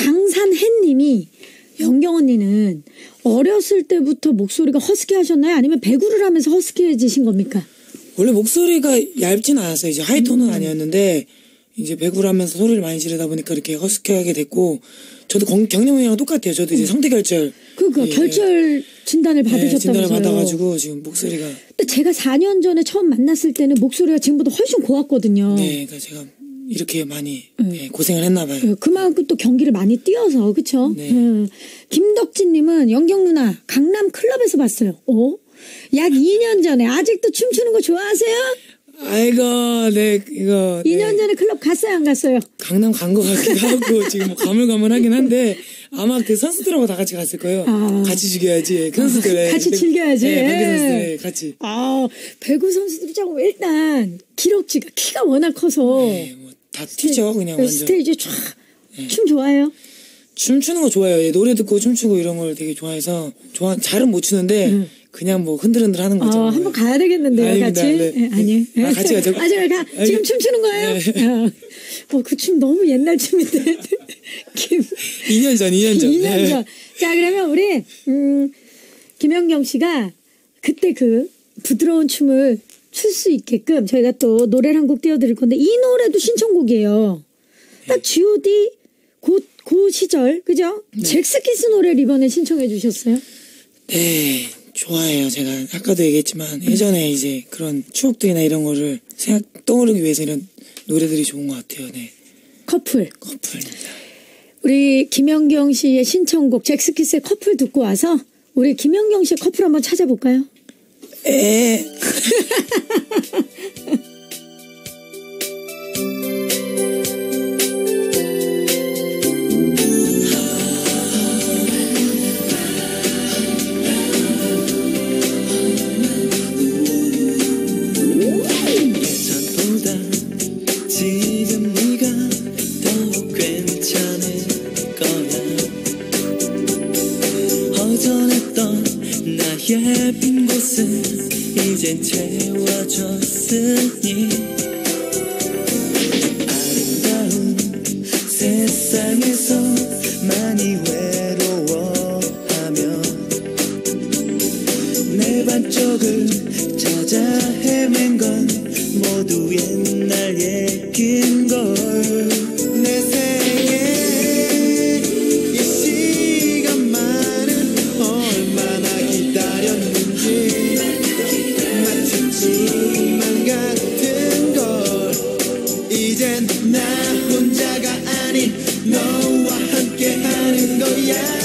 강산혜님이 연경 언니는 어렸을 때부터 목소리가 허스키 하셨나요? 아니면 배구를 하면서 허스키해지신 겁니까? 원래 목소리가 얇진 않았어요. 이제 하이톤은 음. 아니었는데 이제 배구를 하면서 소리를 많이 지르다 보니까 이렇게 허스키하게 됐고 저도 경림이랑 똑같아요. 저도 이제 음. 성대결절. 그니까 예, 결절 진단을 받으셨다면서요. 예, 진단을 받아가지고 지금 목소리가. 근데 제가 사 년 전에 처음 만났을 때는 목소리가 지금보다 훨씬 고왔거든요. 네, 그러니까 제가 이렇게 많이 네. 예, 고생을 했나 봐요. 예, 그만큼 또 경기를 많이 뛰어서 그렇죠. 네. 예. 김덕진님은 연경 누나 강남 클럽에서 봤어요. 어? 약 이 년 전에 아직도 춤추는 거 좋아하세요? 아이고, 네, 이거. 이 년 네. 전에 클럽 갔어요, 안 갔어요? 강남 간 것 같기도 하고, 지금 뭐 가물가물하긴 한데, 아마 그 선수들하고 다 같이 갔을 거예요. 아. 같이 즐겨야지. 그 선수들. 같이 즐겨야지. 네, 배구 선수들 같이. 아, 배구 선수들이 조금 일단, 기록지가 키가 워낙 커서. 네, 뭐, 다 튀죠, 그냥 완전. 스테이지 쫙. 네. 춤 좋아해요? 춤추는 거 좋아해요. 노래 듣고 춤추고 이런 걸 되게 좋아해서, 좋아, 잘은 못 추는데, 음. 그냥 뭐 흔들흔들 하는 거죠. 어, 한번 가야 되겠는데요, 아닙니다. 같이? 네. 네, 아니에요. 아, 같이 가죠. 아, 제가 가. 지금 춤추는 거예요? 네. 어, 그 춤 너무 옛날 춤인데. 김. 이 년 전, 이 년 전. 이 년 전. 네. 자, 그러면 우리, 음, 김연경 씨가 그때 그 부드러운 춤을 출 수 있게끔 저희가 또 노래를 한 곡 띄워드릴 건데 이 노래도 신청곡이에요. 딱 지 오 디 고, 고 시절, 그죠? 네. 잭스키스 노래를 이번에 신청해 주셨어요? 네. 좋아해요. 제가 아까도 얘기했지만 예전에 이제 그런 추억들이나 이런 거를 생각 떠오르기 위해서 이런 노래들이 좋은 것 같아요. 네. 커플. 커플입니다. 우리 김연경 씨의 신청곡 잭스키스의 커플 듣고 와서 우리 김연경 씨의 커플 한번 찾아볼까요? 에. 것을 이젠 채워줬으니 아름다운 세상에서 많이 외로워하며 내 반쪽을 찾아 헤맨 건 모두 옛날 얘긴걸. 내 생에 이 시간만을 얼마나 기다렸는지 마치 꿈만 같은 걸. 이젠 나 혼자가 아닌 너와 함께 하는 거야.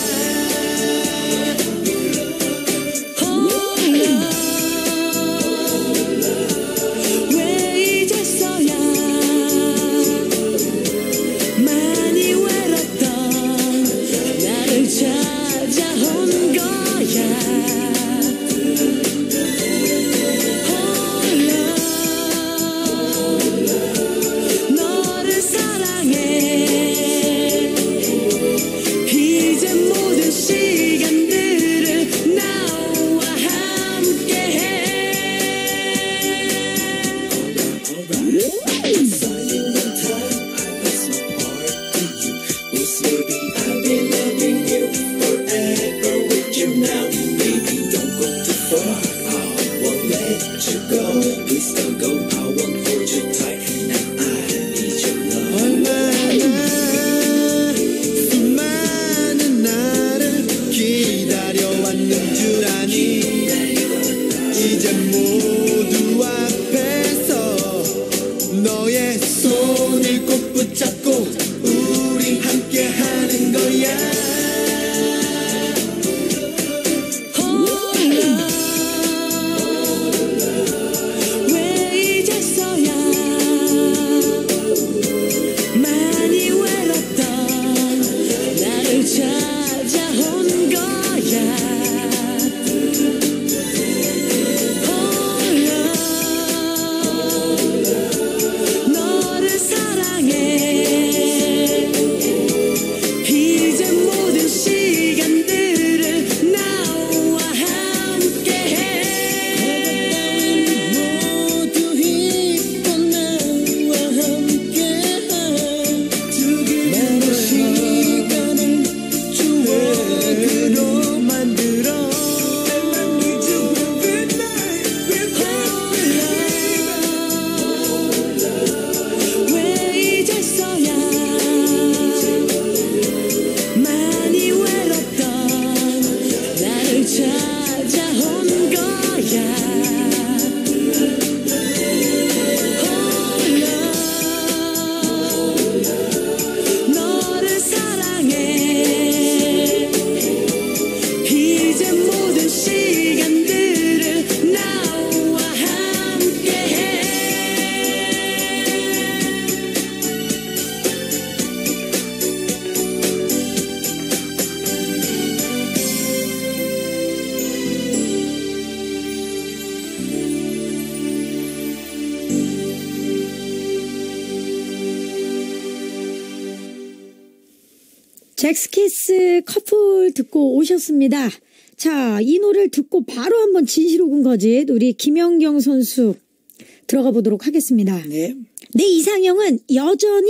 잭스키스 커플 듣고 오셨습니다. 자, 이 노래를 듣고 바로 한번 진실오군 거짓 우리 김연경 선수 들어가 보도록 하겠습니다. 네. 내 이상형은 여전히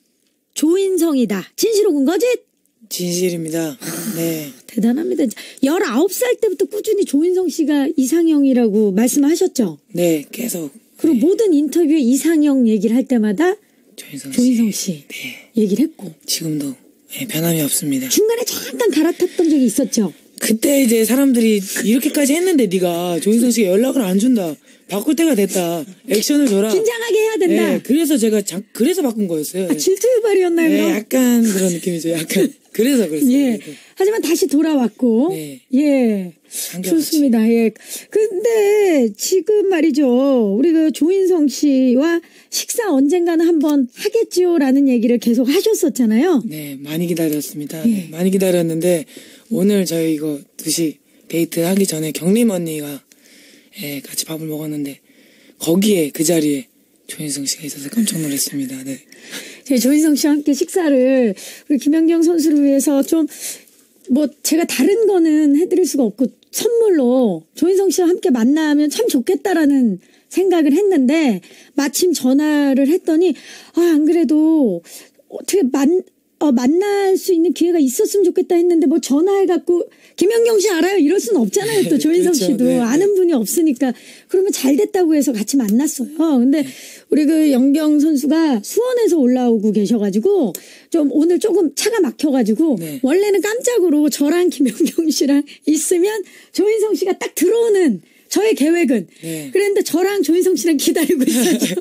조인성이다. 진실오군 거짓? 진실입니다. 네. 대단합니다. 열아홉 살 때부터 꾸준히 조인성 씨가 이상형이라고 말씀하셨죠? 네, 계속. 그리고 네. 모든 인터뷰에 이상형 얘기를 할 때마다 조인성 씨, 조인성 씨 네. 얘기를 했고. 지금도 네, 변함이 없습니다. 중간에 잠깐 갈아탔던 적이 있었죠? 그때 이제 사람들이 이렇게까지 했는데 네가 조인성 씨가 연락을 안 준다. 바꿀 때가 됐다. 액션을 줘라. 긴장하게 해야 된다. 네, 그래서 제가 자, 그래서 바꾼 거였어요. 아, 질투 유발이었나요? 네, 약간 그런 느낌이죠. 약간 그래서 그랬어요. 예. 하지만 다시 돌아왔고. 네. 예. 좋습니다. 예. 근데 지금 말이죠. 우리 그 조인성 씨와 식사 언젠가는 한번 하겠죠라는 얘기를 계속 하셨었잖아요. 네, 많이 기다렸습니다. 예. 네, 많이 기다렸는데 오늘 저희 이거 두 시 데이트 하기 전에 경림 언니가 예, 같이 밥을 먹었는데 거기에 그 자리에 조인성 씨가 있어서 깜짝 놀랐습니다. 네. 저희 조인성 씨와 함께 식사를 우리 김연경 선수를 위해서 좀 뭐 제가 다른 거는 해드릴 수가 없고 선물로 조인성 씨와 함께 만나면 참 좋겠다라는 생각을 했는데 마침 전화를 했더니 아, 안 그래도 어떻게 만, 어, 만날 수 있는 기회가 있었으면 좋겠다 했는데 뭐 전화해갖고 김연경 씨 알아요? 이럴 수는 없잖아요. 또 조인성 그렇죠. 씨도 네, 아는 네. 분이 없으니까 그러면 잘 됐다고 해서 같이 만났어요. 근데 우리 그 연경 선수가 수원에서 올라오고 계셔가지고 좀 오늘 조금 차가 막혀가지고 네. 원래는 깜짝으로 저랑 김연경 씨랑 있으면 조인성 씨가 딱 들어오는 저의 계획은 네. 그랬는데 저랑 조인성 씨랑 기다리고 있었죠.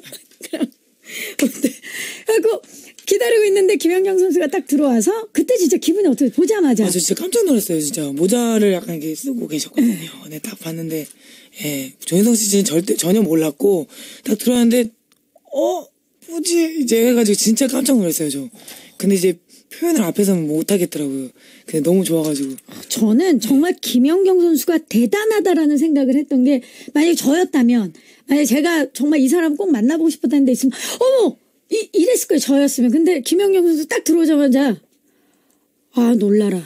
그리고 기다리고 있는데 김연경 선수가 딱 들어와서 그때 진짜 기분이 어떻게 보자마자 아, 저 진짜 깜짝 놀랐어요, 진짜. 모자를 약간 이렇게 쓰고 계셨거든요. 네, 딱 봤는데, 예, 조인성 씨는 절대, 전혀 몰랐고, 딱 들어왔는데, 어, 뭐지? 이제 해가지고 진짜 깜짝 놀랐어요, 저. 근데 이제 표현을 앞에서는 못 하겠더라고요. 근데 너무 좋아가지고. 저는 정말 김연경 선수가 대단하다라는 생각을 했던 게 만약에 저였다면 만약에 제가 정말 이 사람 꼭 만나보고 싶었다는 데 있으면 어머! 이, 이랬을 거예요, 저였으면. 근데 김연경 선수 딱 들어오자마자 아, 놀라라.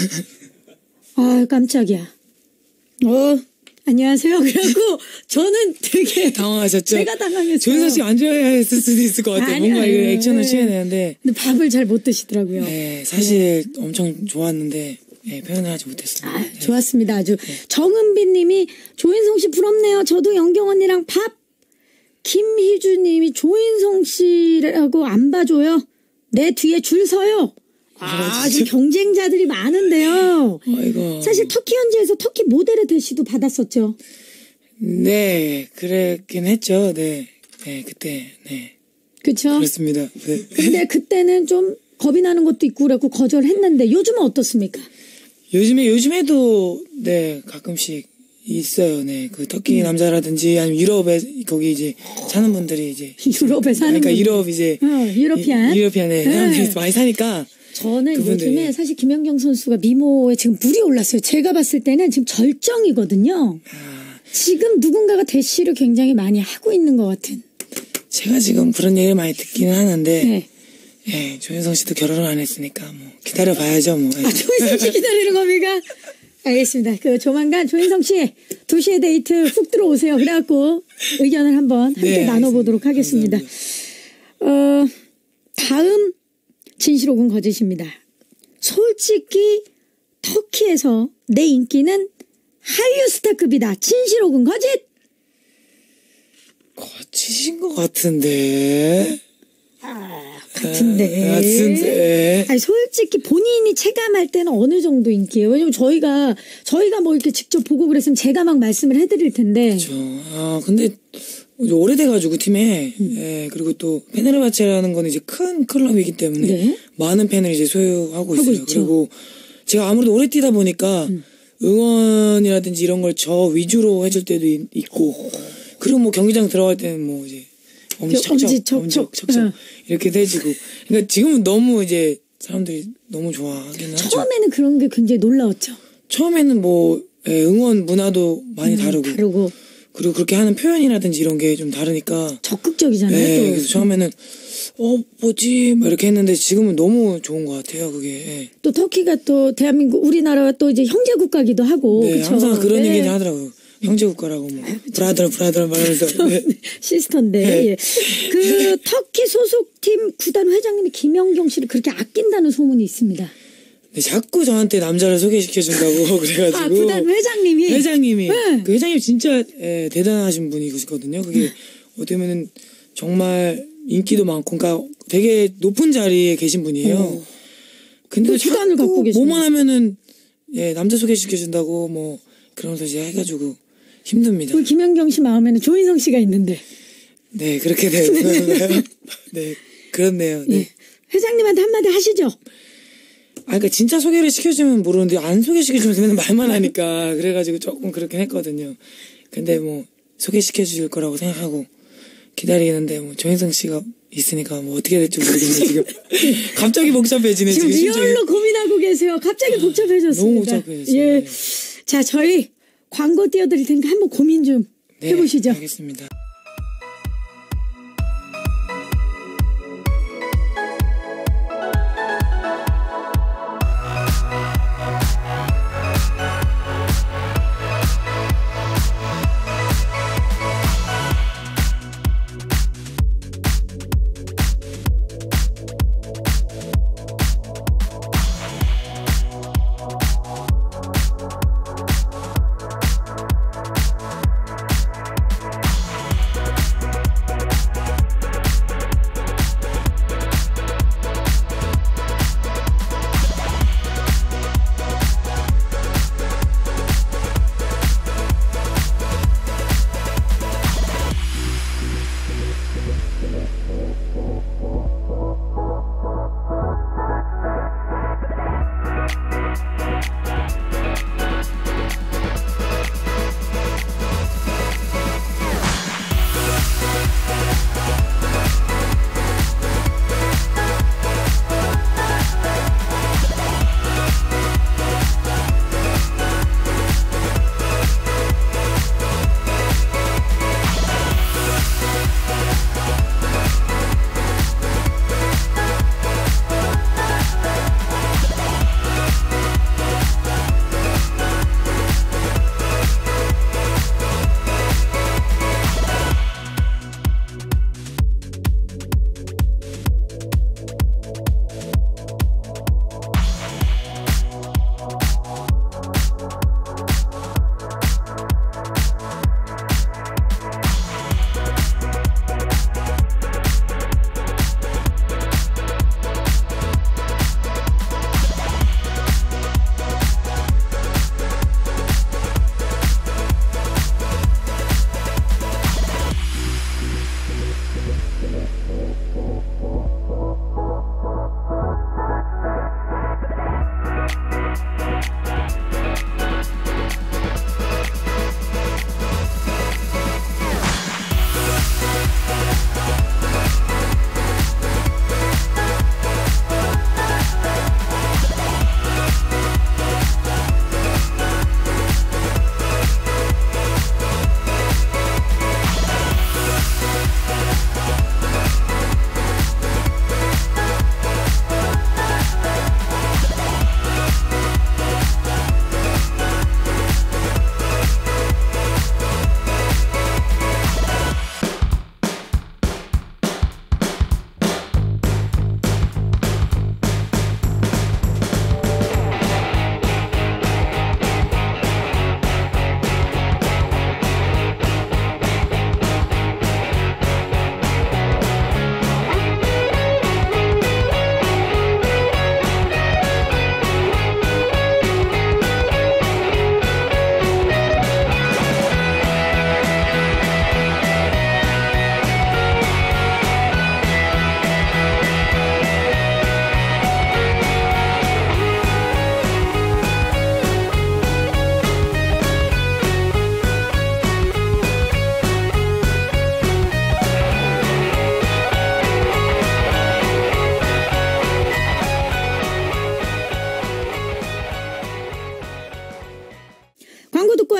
아, 깜짝이야. 어, 안녕하세요. 그래갖고 저는 되게 당황하셨죠? 제가 당황했어요. 조인성 씨가 안 좋아했을 수도 있을 것 같아요. 아니, 뭔가 아니, 이거 액션을 네. 취해야 되는데. 근데 밥을 잘 못 드시더라고요. 네, 사실 엄청 좋았는데, 예, 표현을 하지 못했습니다. 아, 네. 좋았습니다. 아주. 정은빈 님이 조인성 씨 부럽네요. 저도 연경 언니랑 밥. 김희주 님이 조인성 씨라고 안 봐줘요. 내 뒤에 줄 서요. 아, 지금 경쟁자들이 많은데요. 아이고. 사실 터키 현지에서 터키 모델의 대시도 받았었죠. 네, 그랬긴 했죠. 네. 네, 그때, 네. 그렇죠? 그렇습니다. 네. 근데 그때는 좀 겁이 나는 것도 있고 그래갖고 거절했는데 요즘은 어떻습니까? 요즘에, 요즘에도, 네, 가끔씩 있어요. 네. 그 터키 남자라든지 아니면 유럽에 거기 이제 사는 분들이 이제. 유럽에 사는 그러니까 분들. 유럽 이제. 어, 유러피안. 이- 유러피안에 네. 사람들이 많이 사니까. 저는 그분들이. 요즘에 사실 김연경 선수가 미모에 지금 물이 올랐어요. 제가 봤을 때는 지금 절정이거든요. 아, 지금 누군가가 대시를 굉장히 많이 하고 있는 것 같은. 제가 지금 그런 얘기를 많이 듣기는 하는데. 네. 예, 조인성 씨도 결혼을 안 했으니까 뭐 기다려 봐야죠, 뭐. 아, 조인성 씨 기다리는 겁니까? 알겠습니다. 그 조만간 조인성 씨 두 시에 데이트 훅 들어오세요. 그래갖고 의견을 한번 함께 네, 나눠보도록 하겠습니다. 어, 다음 진실옥은 거짓입니다. 솔직히 터키에서 내 인기는 한류 스타급이다. 진실옥은 거짓. 거짓인 것 같은데. 같은데. 아, 같은데. 아니, 솔직히 본인이 체감할 때는 어느 정도 인기예요? 왜냐면 저희가, 저희가 뭐 이렇게 직접 보고 그랬으면 제가 막 말씀을 해드릴 텐데. 그렇죠. 아, 근데 오래돼가지고 팀에, 음. 예, 그리고 또 페네르바체라는 건 이제 큰 클럽이기 때문에 네. 많은 팬을 이제 소유하고 하고 있어요. 있죠. 그리고 제가 아무래도 오래 뛰다 보니까 음. 응원이라든지 이런 걸 저 위주로 해줄 때도 있- 있고, 그리고 뭐 경기장 들어갈 때는 뭐 이제 엄지 그 척척, 엄지 척척. 엄지 척척 응. 이렇게 돼지고. 그러니까 지금은 너무 이제 사람들이 너무 좋아하긴 하죠. 처음에는 그런 게 굉장히 놀라웠죠. 처음에는 뭐 예, 응원 문화도 많이 다르고, 음, 다르고. 그리고 그렇게 하는 표현이라든지 이런 게 좀 다르니까. 적극적이잖아요. 예, 또. 그래서 처음에는 어 뭐지 막 이렇게 했는데 지금은 너무 좋은 것 같아요. 그게. 예. 또 터키가 또 대한민국 우리나라와 또 이제 형제 국가기도 하고. 네, 그쵸? 항상 그런 네. 얘기를 하더라고요. 형제 국가라고 뭐 브라더 브라더 말하면서. 네. 시스터인데. 네. 예. 그 터키 소속팀 구단 회장님이 김연경 씨를 그렇게 아낀다는 소문이 있습니다. 근데 자꾸 저한테 남자를 소개시켜 준다고 그래가지고. 아, 구단 회장님이. 회장님이 네. 그 회장님 진짜 예, 대단하신 분이거든요. 그게 어떻게 보면은 정말 인기도 많고, 그러니까 되게 높은 자리에 계신 분이에요. 어. 근데 그 수단을 갖고 자꾸 계시네요. 뭐만 하면은 예 남자 소개시켜 준다고 뭐 그러면서 이제 해가지고 힘듭니다. 그 김연경 씨 마음에는 조인성 씨가 있는데. 네 그렇게 되요 네 그렇네요. 네. 예. 회장님한테 한마디 하시죠. 아, 그러니까 진짜 소개를 시켜주면 모르는데 안 소개시켜주면 맨날 말만 하니까 그래가지고 조금 그렇긴 했거든요. 근데 뭐 소개시켜줄 거라고 생각하고 기다리는데 뭐 조인성 씨가 있으니까 뭐 어떻게 될지 모르겠네 지금. 갑자기 복잡해지네 지금 지금. 심정이. 리얼로 고민하고 계세요. 갑자기 복잡해졌습니다. 너무 복잡해졌어요. 예. 네. 자, 저희 광고 띄워드릴 테니까 한번 고민 좀 네, 해보시죠. 알겠습니다.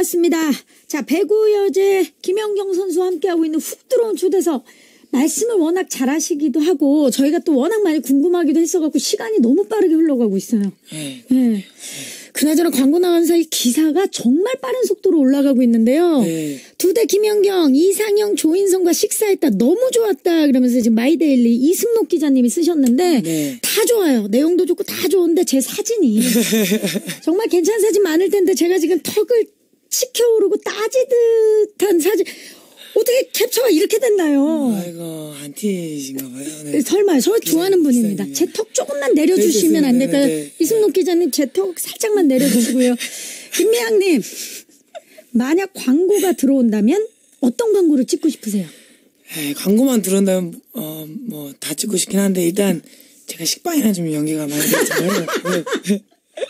왔습니다. 자, 배구 여제 김연경 선수와 함께하고 있는 훅 들어온 초대석. 말씀을 워낙 잘하시기도 하고 저희가 또 워낙 많이 궁금하기도 했어갖고 시간이 너무 빠르게 흘러가고 있어요. 네. 네. 그나저나 광고 나간 사이 기사가 정말 빠른 속도로 올라가고 있는데요. 네. 두대 김연경, 이상형, 조인성과 식사했다. 너무 좋았다. 그러면서 지금 마이데일리 이승록 기자님이 쓰셨는데 네. 다 좋아요. 내용도 좋고 다 좋은데 제 사진이 정말 괜찮은 사진 많을 텐데 제가 지금 턱을 치켜오르고 따지듯한 사진 어떻게 캡처가 이렇게 됐나요? 아이고 안티신가 봐요. 네. 설마 저 좋아하는 분입니다. 제 턱 조금만 내려주시면 안 될까요? 네, 네, 네. 이승록 기자님 제 턱 살짝만 내려주시고요. 김미향님 만약 광고가 들어온다면 어떤 광고를 찍고 싶으세요? 에이, 광고만 들어온다면 어, 뭐 다 찍고 싶긴 한데 일단 제가 식빵이랑 좀 연계가 많이 되잖아요. 네.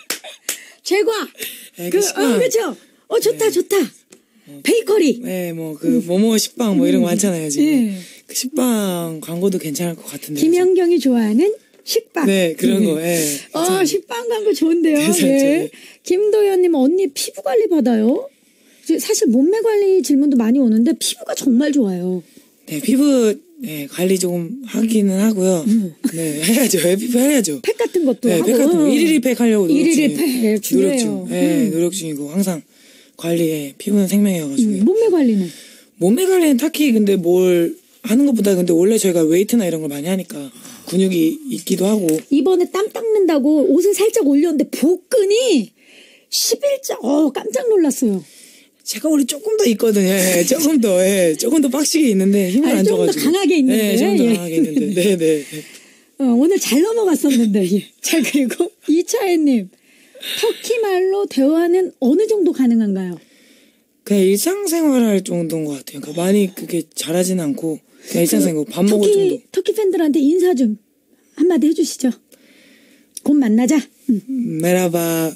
제과. 네, 그, 그 식빵. 어, 그렇죠. 어 좋다 네. 좋다. 베이커리. 네, 뭐 그 모모 식빵 뭐 이런 거 많잖아요 지금. 네. 그 식빵 광고도 괜찮을 것 같은데. 김연경이 좋아하는 식빵. 네, 그런 거. 예. 어, 식빵 광고 좋은데요. 괜찮죠. 예. 김도현님 언니 피부 관리 받아요? 사실 몸매 관리 질문도 많이 오는데 피부가 정말 좋아요. 네, 피부 네, 관리 조금 하기는 하고요. 음. 네, 해야죠. 네, 피부 해야죠. 팩 같은 것도 네, 하고. 팩 같은 거 일일이 팩 하려고 노력 일일이 중이에요. 팩, 예, 노력 중요해요. 중. 네, 음. 노력 중이고 항상 관리에 피부는 생명이어가지고. 음, 몸매 관리는? 몸매 관리는 딱히 근데 뭘 하는 것보다 근데 원래 저희가 웨이트나 이런 걸 많이 하니까 근육이 있기도 하고. 이번에 땀 닦는다고 옷을 살짝 올렸는데 복근이 십일자, 어 깜짝 놀랐어요. 제가 원래 조금 더 있거든요. 예, 조금 더, 예, 조금 더 빡시게 있는데 힘을 아니, 안 조금 더 줘가지고. 강하게 있는데. 네, 조금 더 예. 강하게 있는데. 네, 네. 어, 오늘 잘 넘어갔었는데. 예. 자, 그리고 이차혜님. 터키 말로 대화는 어느 정도 가능한가요? 그냥 일상생활 할 정도인 것 같아요. 그러니까 많이 그게 잘하지는 않고 그냥 일상생활 밥 먹을 터키, 정도. 터키 팬들한테 인사 좀 한마디 해주시죠. 곧 만나자. 응. 메라바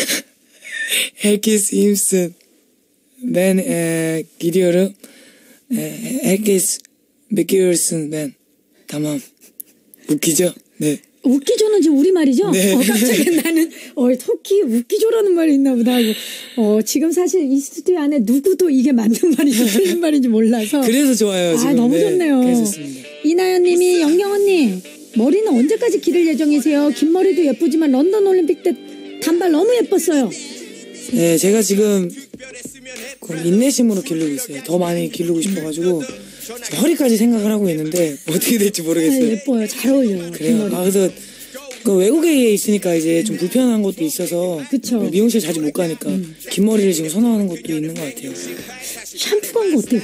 herkes iyi misin? Ben e, gidiyorum. E, herkes bekliyorsun ben. tamam. 웃기죠? 네. 웃기조는 지금 우리말이죠? 네. 어, 깜짝이야. 나는, 어, 터키 웃기조라는 말이 있나 보다 하고. 어, 지금 사실 이 스튜디오 안에 누구도 이게 맞는 말인지 틀린 말인지 몰라서. 그래서 좋아요. 지금. 아, 너무 네. 좋네요. 그래서 좋습니다. 이나연 님이, 영경 언니, 머리는 언제까지 기를 예정이세요? 긴 머리도 예쁘지만 런던 올림픽 때 단발 너무 예뻤어요. 네, 제가 지금 그 인내심으로 기르고 있어요. 더 많이 기르고 싶어가지고 허리까지 생각을 하고 있는데 어떻게 될지 모르겠어요. 네, 예뻐요. 잘 어울려요. 긴 그래요. 머리. 아, 그래서 그 외국에 있으니까 이제 좀 불편한 것도 있어서 그쵸. 미용실 자주 못 가니까 음. 긴 머리를 지금 선호하는 것도 있는 것 같아요. 샴푸 광고 어때요?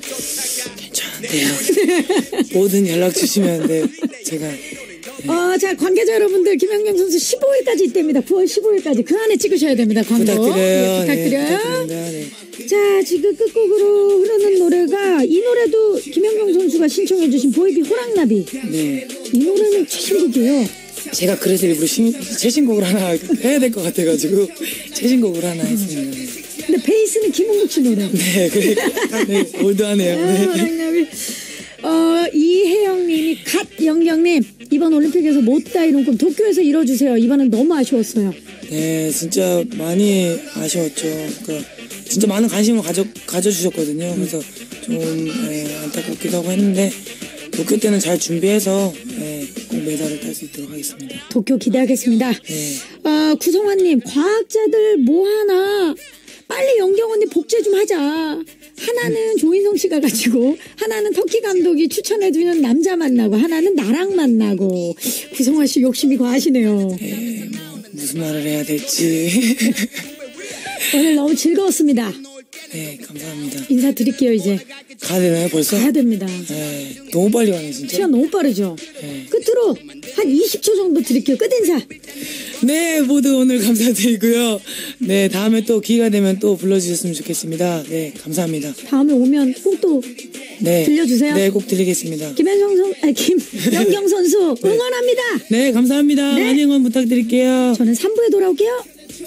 괜찮은데요. 뭐든 연락 주시면 네, 제가 어, 자, 관계자 여러분들, 김연경 선수 십오일까지 있답니다. 구월 십오일까지. 그 안에 찍으셔야 됩니다. 광고. 부탁드려요. 예, 부탁드려요. 네, 부탁드립니다. 네. 자, 지금 끝곡으로 흐르는 노래가 이 노래도 김연경 선수가 신청해주신 보이비 호랑나비. 네. 이 노래는 최신곡이에요. 제가 그래서 일부러 신, 최신곡을 하나 해야 될 것 같아가지고 최신곡을 하나 했습니다. 근데 베이스는 김홍국 씨 노래. 네, 그래. 네, 올드하네요. 아, 네. 호랑나비. 어, 이혜영님이 갓 영경님 이번 올림픽에서 못다 이룬 꿈 도쿄에서 이뤄주세요. 이번엔 너무 아쉬웠어요. 네, 진짜 많이 아쉬웠죠. 그러니까 진짜 많은 관심을 가져 가져주셨거든요. 그래서 좀 예, 안타깝기도 하고 했는데 도쿄 때는 잘 준비해서 예, 꼭 메달을 딸 수 있도록 하겠습니다. 도쿄 기대하겠습니다. 네. 어, 구성환님 과학자들 뭐 하나 빨리 영경 언니 복제 좀 하자. 하나는 조인성 씨가 가지고 하나는 터키 감독이 추천해주는 남자 만나고 하나는 나랑 만나고. 구성환 씨 욕심이 과하시네요. 네, 뭐 무슨 말을 해야 될지. 오늘 너무 즐거웠습니다. 네, 감사합니다. 인사드릴게요. 이제 가야 되나요 벌써? 가야 됩니다. 네, 너무 빨리 가네 진짜. 시간 너무 빠르죠? 네. 끝으로 한 이십 초 정도 드릴게요. 끝인사. 네, 모두 오늘 감사드리고요. 네, 다음에 또 기회가 되면 또 불러주셨으면 좋겠습니다. 네, 감사합니다. 다음에 오면 꼭 또 네, 들려주세요. 네, 꼭 드리겠습니다. 김현성 선, 아니 김연경 선수 응원합니다. 네, 감사합니다. 네. 많이 응원 부탁드릴게요. 저는 삼 부에 돌아올게요.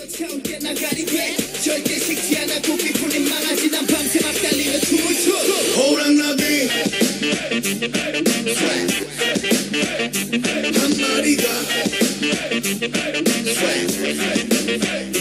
호랑나비 한 마리가